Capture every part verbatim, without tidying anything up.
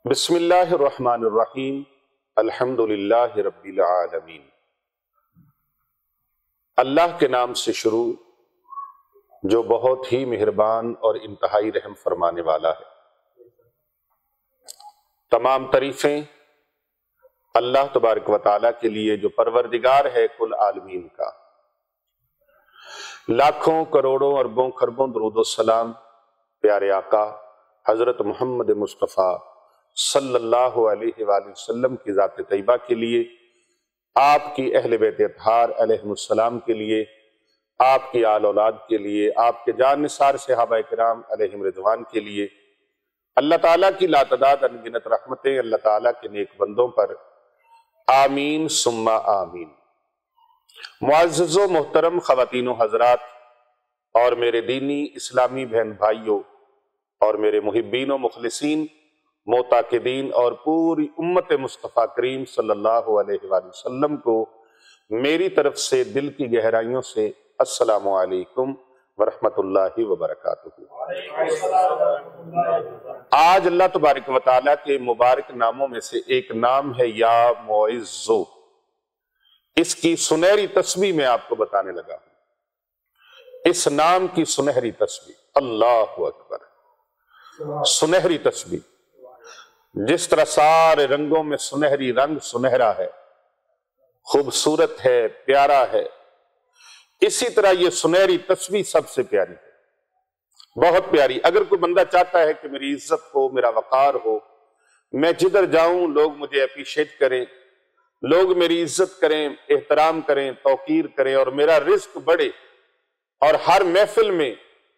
بسم اللہ الرحمن الرحیم الحمدللہ رب العالمین۔ اللہ کے نام سے شروع جو بہت ہی مہربان اور انتہائی رحم فرمانے والا ہے۔ تمام تعریفیں اللہ تبارک و تعالیٰ کے لیے جو پروردگار ہے کل عالمین کا۔ لاکھوں کروڑوں اربوں خربوں درود و سلام پیارے آقا حضرت محمد مصطفیٰ صلی اللہ علیہ وآلہ وسلم کی ذات طیبہ کے لیے، آپ کی اہل بیت اطہار علیہم السلام کے لیے، آپ کی آل اولاد کے لیے، آپ کے جان نثار صحابہ کرام علیہم رضوان کے لیے، اللہ تعالیٰ کی لاتعداد انگنت رحمتیں اللہ تعالیٰ کے نیک بندوں پر آمین ثم آمین۔ معزز و محترم خواتین و حضرات اور میرے دینی اسلامی بہن بھائیوں اور میرے محبین و مخلصین معتقدین اور پوری امت مصطفیٰ کریم صلی اللہ علیہ وآلہ وسلم کو میری طرف سے دل کی گہرائیوں سے السلام علیکم ورحمۃ اللہ وبرکاتہ۔ آج اللہ تبارک و تعالیٰ کے مبارک ناموں میں سے ایک نام ہے یا معزو۔ اس کی سنہری تسبیح میں آپ کو بتانے لگا ہوں۔ اس نام کی سنہری تسبیح، اللہ اکبر، سنہری تسبیح۔ جس طرح سارے رنگوں میں سنہری رنگ سنہرا ہے، خوبصورت ہے، پیارا ہے، اسی طرح یہ سنہری تسبیح سب سے پیاری ہے، بہت پیاری۔ اگر کوئی بندہ چاہتا ہے کہ میری عزت ہو، میرا وقار ہو، میں جدھر جاؤں لوگ مجھے اپریشیٹ کریں، لوگ میری عزت کریں، احترام کریں، توقیر کریں اور میرا رزق بڑھے، اور ہر محفل میں،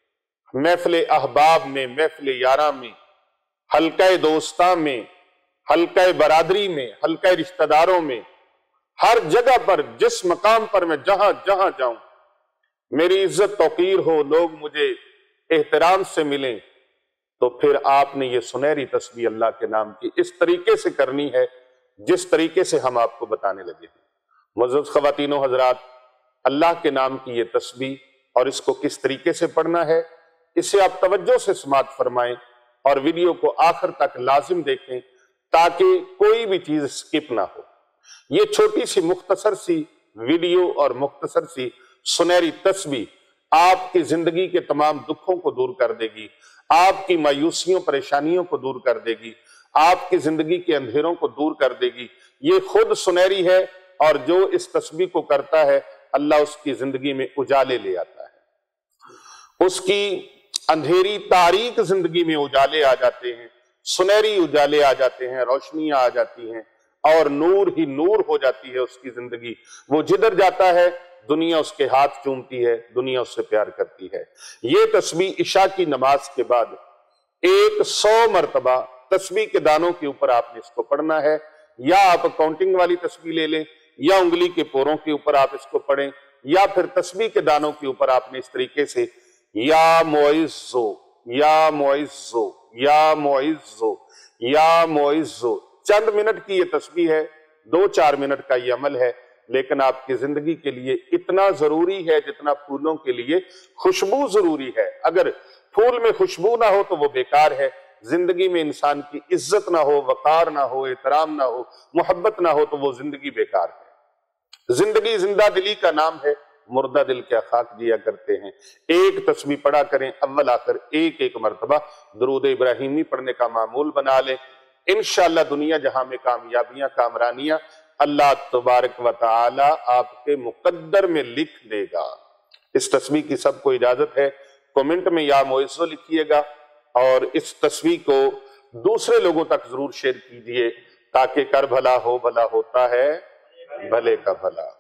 محفل احباب میں، محفل یاراں میں، حلقہ دوستاں میں، حلقہ برادری میں، حلقہ رشتہ داروں میں، ہر جگہ پر جس مقام پر میں جہاں جہاں جاؤں میری عزت توقیر ہو، لوگ مجھے احترام سے ملیں، تو پھر آپ نے یہ سنہری تسبیح اللہ کے نام کی اس طریقے سے کرنی ہے جس طریقے سے ہم آپ کو بتانے لگے ہیں۔ معزز خواتین و حضرات، اللہ کے نام کی یہ تسبیح اور اس کو کس طریقے سے پڑھنا ہے، اسے آپ توجہ سے سماعت فرمائیں اور ویڈیو کو آخر تک لازم دیکھیں تاکہ کوئی بھی چیز سکپ نہ ہو۔ یہ چھوٹی سی مختصر سی ویڈیو اور مختصر سی سنہری تسبیح آپ کی زندگی کے تمام دکھوں کو دور کر دے گی، آپ کی مایوسیوں پریشانیوں کو دور کر دے گی، آپ کی زندگی کے اندھیروں کو دور کر دے گی۔ یہ خود سنہری ہے اور جو اس تسبیح کو کرتا ہے اللہ اس کی زندگی میں اجالے لے آتا ہے، اس کی اندھیری تاریک زندگی میں اجالے آ جاتے ہیں، سنہری اجالے آ جاتے ہیں، روشنیاں آ جاتی ہیں اور نور ہی نور ہو جاتی ہے اس کی زندگی۔ وہ جدھر جاتا ہے دنیا اس کے ہاتھ چومتی ہے، دنیا اس سے پیار کرتی ہے۔ یہ تسبیح عشاء کی نماز کے بعد ایک سو مرتبہ تسبیح کے دانوں کے اوپر آپ نے اس کو پڑھنا ہے، یا آپ کاؤنٹنگ والی تسبیح لے لیں، یا انگلی کے پوروں کے اوپر آپ اس کو پڑھیں، یا پھر تسبیح کے دانوں کے اوپر آپ نے اس طریقے سے یا معزو یا معزو یا معزو یا معزو۔ چند منٹ کی یہ تسبیح ہے، دو چار منٹ کا یہ عمل ہے، لیکن آپ کی زندگی کے لیے اتنا ضروری ہے جتنا پھولوں کے لیے خوشبو ضروری ہے۔ اگر پھول میں خوشبو نہ ہو تو وہ بیکار ہے۔ زندگی میں انسان کی عزت نہ ہو، وقار نہ ہو، احترام نہ ہو، محبت نہ ہو تو وہ زندگی بیکار ہے۔ زندگی زندہ دلی کا نام ہے، مردہ دل کیا خاک دیا کرتے ہیں۔ ایک تسبیح پڑھا کریں، اول آخر ایک ایک مرتبہ درود ابراہیمی پڑھنے کا معمول بنا لیں۔ انشاءاللہ دنیا جہاں میں کامیابیاں، کامرانیاں اللہ تبارک و تعالی آپ کے مقدر میں لکھ دے گا۔ اس تسبیح کی سب کو اجازت ہے، کومنٹ میں یا معزو لکھیے گا اور اس تسبیح کو دوسرے لوگوں تک ضرور شیئر کیجئے تاکہ کر بھلا ہو، بھلا ہوتا ہے بھلے کا بھلا۔